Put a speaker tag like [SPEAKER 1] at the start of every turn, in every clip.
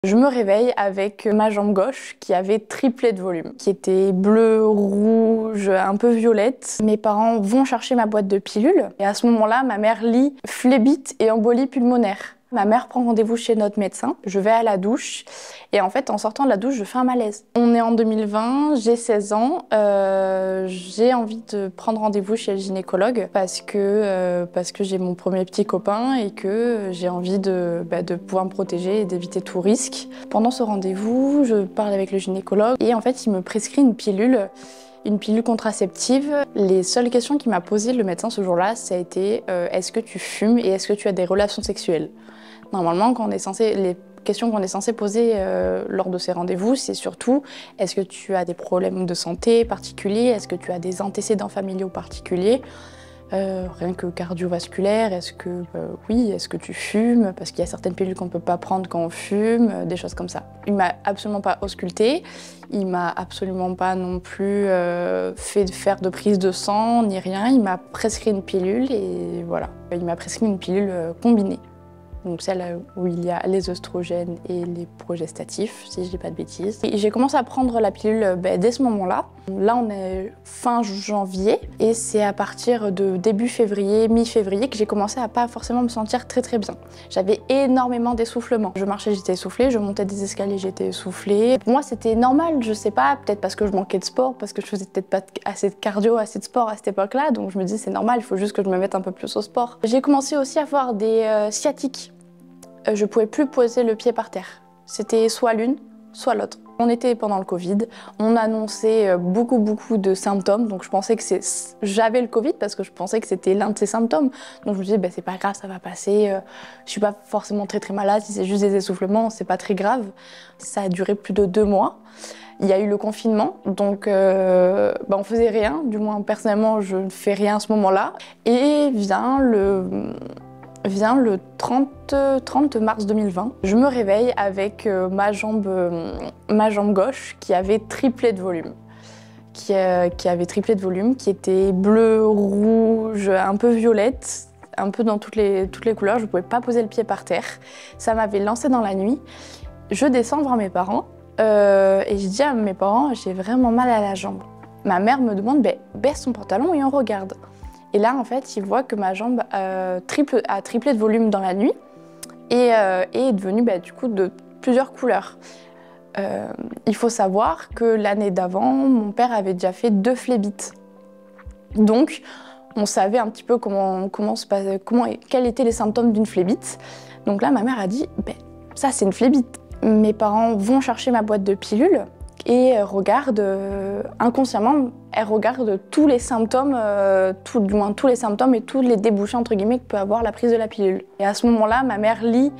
[SPEAKER 1] Je me réveille avec ma jambe gauche qui avait triplé de volume, qui était bleue, rouge, un peu violette. Mes parents vont chercher ma boîte de pilules et à ce moment-là, ma mère lit phlébite et embolie pulmonaire. Ma mère prend rendez-vous chez notre médecin, je vais à la douche et en fait en sortant de la douche je fais un malaise. On est en 2020, j'ai 16 ans, j'ai envie de prendre rendez-vous chez le gynécologue parce que j'ai mon premier petit copain et que j'ai envie de pouvoir me protéger et d'éviter tout risque. Pendant ce rendez-vous, je parle avec le gynécologue et en fait il me prescrit une pilule contraceptive. Les seules questions qu'il m'a posées le médecin ce jour-là, ça a été est-ce que tu fumes et est-ce que tu as des relations sexuelles? Normalement, les questions qu'on est censé poser lors de ces rendez-vous, c'est surtout est-ce que tu as des problèmes de santé particuliers? Est-ce que tu as des antécédents familiaux particuliers? Rien que cardiovasculaire, est-ce que tu fumes? Parce qu'il y a certaines pilules qu'on ne peut pas prendre quand on fume, des choses comme ça. Il m'a absolument pas auscultée, il m'a absolument pas non plus fait faire de prise de sang, ni rien. Il m'a prescrit une pilule et voilà. Il m'a prescrit une pilule combinée. Donc celle où il y a les œstrogènes et les progestatifs, si je dis pas de bêtises. J'ai commencé à prendre la pilule dès ce moment-là. Là, on est fin janvier et c'est à partir de début février, mi-février que j'ai commencé à pas forcément me sentir très bien. J'avais énormément d'essoufflement. Je marchais, j'étais essoufflée, je montais des escaliers, j'étais essoufflée. Pour moi, c'était normal, je sais pas, peut-être parce que je manquais de sport, parce que je faisais peut-être pas assez de cardio, assez de sport à cette époque-là. Donc je me dis c'est normal, il faut juste que je me mette un peu plus au sport. J'ai commencé aussi à avoir des sciatiques. Je pouvais plus poser le pied par terre. C'était soit l'une, soit l'autre. On était pendant le Covid, on annonçait beaucoup de symptômes, donc je pensais que j'avais le Covid parce que je pensais que c'était l'un de ces symptômes. Donc je me disais, c'est pas grave, ça va passer, je suis pas forcément très malade, si c'est juste des essoufflements, c'est pas très grave. Ça a duré plus de 2 mois. Il y a eu le confinement, donc on faisait rien, du moins personnellement je ne fais rien à ce moment-là. Et vient le 30 mars 2020. Je me réveille avec ma jambe gauche qui avait triplé de volume. Qui était bleue, rouge, un peu violette, un peu dans toutes les couleurs. Je ne pouvais pas poser le pied par terre. Ça m'avait lancée dans la nuit. Je descends voir mes parents et je dis à mes parents, j'ai vraiment mal à la jambe. Ma mère me demande, baisse ton pantalon et on regarde. Et là, en fait, il voit que ma jambe a triplé de volume dans la nuit et est devenue du coup de plusieurs couleurs. Il faut savoir que l'année d'avant, mon père avait déjà fait 2 phlébites. Donc, on savait un petit peu quels étaient les symptômes d'une phlébite. Donc là, ma mère a dit, ça c'est une phlébite. Mes parents vont chercher ma boîte de pilules et regardent inconsciemment, elle regarde tous les symptômes, du moins tous les symptômes et tous les débouchés entre guillemets que peut avoir la prise de la pilule. Et à ce moment-là, ma mère lit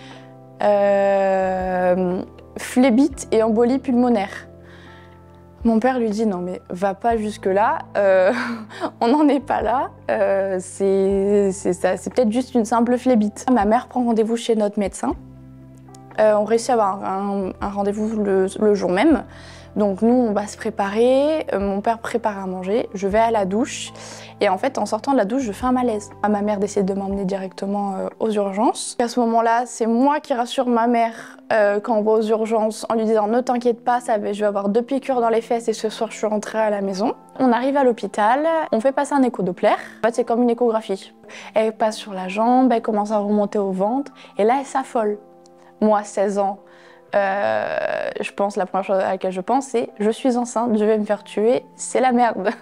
[SPEAKER 1] phlébite et embolie pulmonaire. Mon père lui dit non mais va pas jusque là, on n'en est pas là, c'est peut-être juste une simple phlébite. Ma mère prend rendez-vous chez notre médecin. On réussit à avoir un rendez-vous le jour même. Donc nous, on va se préparer, mon père prépare à manger, je vais à la douche et en fait, en sortant de la douche, je fais un malaise. Ma mère décide de m'emmener directement aux urgences. À ce moment-là, c'est moi qui rassure ma mère quand on va aux urgences en lui disant « Ne t'inquiète pas, je vais avoir 2 piqûres dans les fesses et ce soir, je suis rentrée à la maison ». On arrive à l'hôpital, on fait passer un écho-doppler. En fait, c'est comme une échographie. Elle passe sur la jambe, elle commence à remonter au ventre et là, elle s'affole. Moi, 16 ans, je pense, la première chose à laquelle je pense, c'est je suis enceinte, je vais me faire tuer, c'est la merde.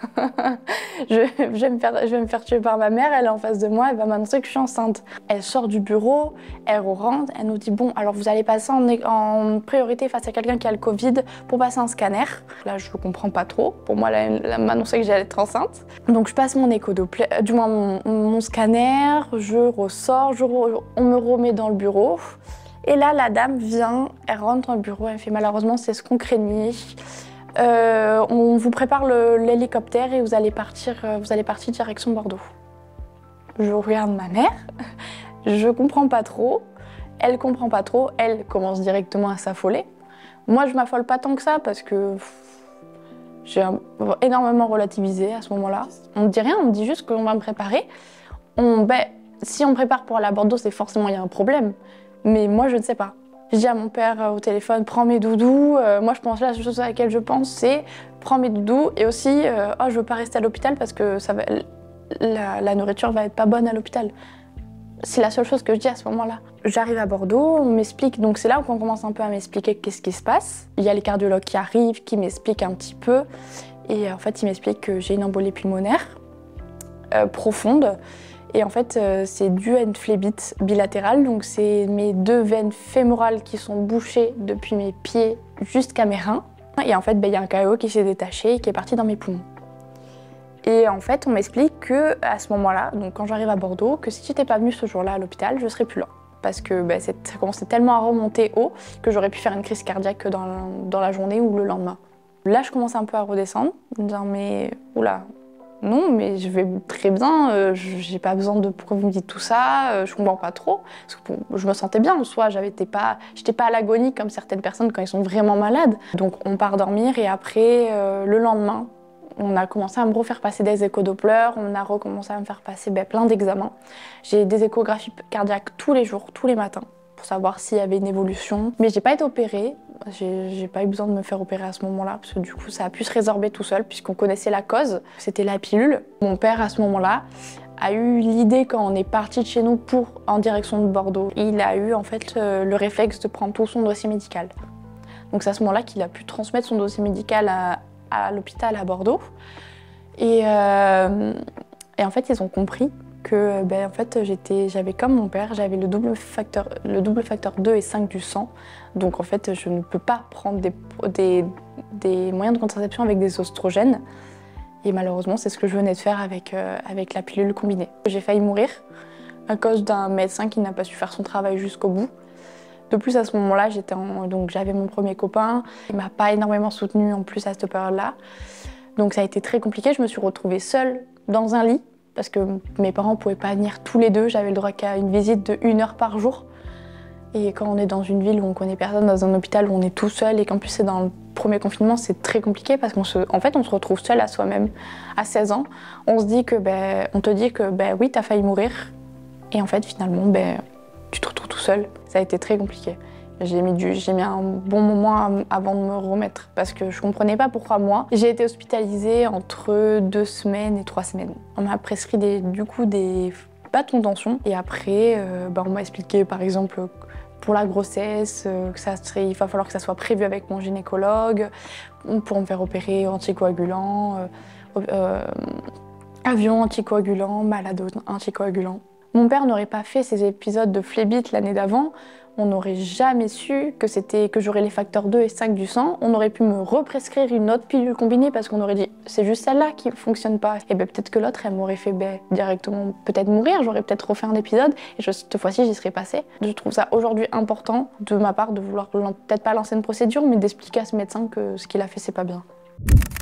[SPEAKER 1] je vais me faire tuer par ma mère, elle est en face de moi, elle va m'annoncer que je suis enceinte. Elle sort du bureau, elle rentre, elle nous dit bon, alors vous allez passer en priorité face à quelqu'un qui a le Covid pour passer un scanner. Là, je ne comprends pas trop. Pour moi, elle m'annonçait que j'allais être enceinte. Donc, je passe mon écho-doppler, du moins mon scanner, je ressors, on me remet dans le bureau. Et là, la dame vient, elle rentre dans le bureau, elle fait malheureusement, c'est ce qu'on craignait. On vous prépare l'hélicoptère et vous allez partir direction Bordeaux. Je regarde ma mère, je comprends pas trop, elle comprend pas trop, elle commence directement à s'affoler. Moi, je m'affole pas tant que ça parce que j'ai énormément relativisé à ce moment-là. On ne dit rien, on me dit juste qu'on va me préparer. Si on me prépare pour aller à Bordeaux, c'est forcément il y a un problème. Mais moi, je ne sais pas. Je dis à mon père au téléphone, prends mes doudous. Moi, je pense la seule chose à laquelle je pense, c'est prends mes doudous. Et aussi, oh, je veux pas rester à l'hôpital parce que la nourriture va être pas bonne à l'hôpital. C'est la seule chose que je dis à ce moment-là. J'arrive à Bordeaux, on m'explique, donc c'est là qu'on commence un peu à m'expliquer qu'est-ce qui se passe. Il y a les cardiologues qui arrivent, qui m'expliquent un petit peu. Et en fait, ils m'expliquent que j'ai une embolie pulmonaire profonde. Et en fait, c'est dû à une phlébite bilatérale, donc c'est mes 2 veines fémorales qui sont bouchées depuis mes pieds jusqu'à mes reins. Et en fait, il y a un caillot qui s'est détaché et qui est parti dans mes poumons. Et en fait, on m'explique qu'à ce moment-là, donc quand j'arrive à Bordeaux, que si j'étais pas venue ce jour-là à l'hôpital, je serais plus là. Parce que ça commençait tellement à remonter haut que j'aurais pu faire une crise cardiaque dans la journée ou le lendemain. Là, je commence un peu à redescendre, en me disant mais oula. Non, mais je vais très bien, j'ai pas besoin de pourquoi vous me dites tout ça, je comprends pas trop. Parce que je me sentais bien en soi, j'étais pas à l'agonie comme certaines personnes quand ils sont vraiment malades. Donc on part dormir et après, le lendemain, on a commencé à me refaire passer des écho-Doppler, on a recommencé à me faire passer plein d'examens. J'ai des échographies cardiaques tous les jours, tous les matins, pour savoir s'il y avait une évolution. Mais j'ai pas été opérée. J'ai pas eu besoin de me faire opérer à ce moment-là, parce que du coup ça a pu se résorber tout seul, puisqu'on connaissait la cause, c'était la pilule. Mon père, à ce moment-là, a eu l'idée, quand on est parti de chez nous en direction de Bordeaux, il a eu en fait le réflexe de prendre tout son dossier médical. Donc c'est à ce moment-là qu'il a pu transmettre son dossier médical à l'hôpital à Bordeaux. Et en fait, ils ont compris que en fait, j'avais comme mon père, j'avais le double facteur 2 et 5 du sang. Donc en fait, je ne peux pas prendre des moyens de contraception avec des oestrogènes. Et malheureusement, c'est ce que je venais de faire avec la pilule combinée. J'ai failli mourir à cause d'un médecin qui n'a pas su faire son travail jusqu'au bout. De plus, à ce moment-là, j'avais mon premier copain. Il m'a pas énormément soutenue en plus à cette période-là. Donc ça a été très compliqué. Je me suis retrouvée seule dans un lit parce que mes parents ne pouvaient pas venir tous les deux. J'avais le droit qu'à une visite de 1 heure par jour. Et quand on est dans une ville où on connaît personne, dans un hôpital où on est tout seul et qu'en plus c'est dans le premier confinement, c'est très compliqué parce qu'en fait, on se retrouve seul à soi-même. À 16 ans, on se dit que, on te dit que oui, t'as failli mourir. Et en fait, finalement, tu te retrouves tout seul. Ça a été très compliqué. J'ai mis un bon moment avant de me remettre parce que je comprenais pas pourquoi moi. J'ai été hospitalisée entre 2 semaines et 3 semaines. On m'a prescrit des bâtons de tension et après, on m'a expliqué par exemple pour la grossesse, il va falloir que ça soit prévu avec mon gynécologue pour me faire opérer anticoagulant, avion anticoagulant, malade anticoagulant. Mon père n'aurait pas fait ces épisodes de phlébite l'année d'avant, on n'aurait jamais su que j'aurais les facteurs 2 et 5 du sang. On aurait pu me represcrire une autre pilule combinée parce qu'on aurait dit c'est juste celle-là qui ne fonctionne pas. Et peut-être que l'autre, elle m'aurait fait directement peut-être mourir, j'aurais peut-être refait un épisode et cette fois-ci, j'y serais passée. Je trouve ça aujourd'hui important de ma part de vouloir peut-être pas lancer une procédure, mais d'expliquer à ce médecin que ce qu'il a fait, c'est pas bien.